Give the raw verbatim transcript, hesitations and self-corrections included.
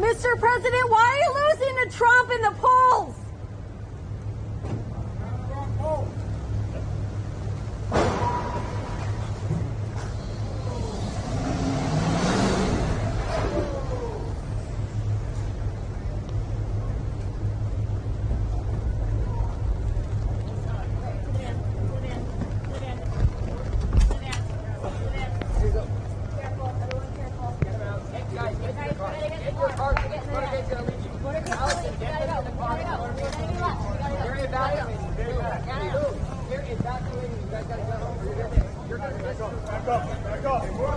Mister President, why are you losing to Trump in the polls? Back up, back up.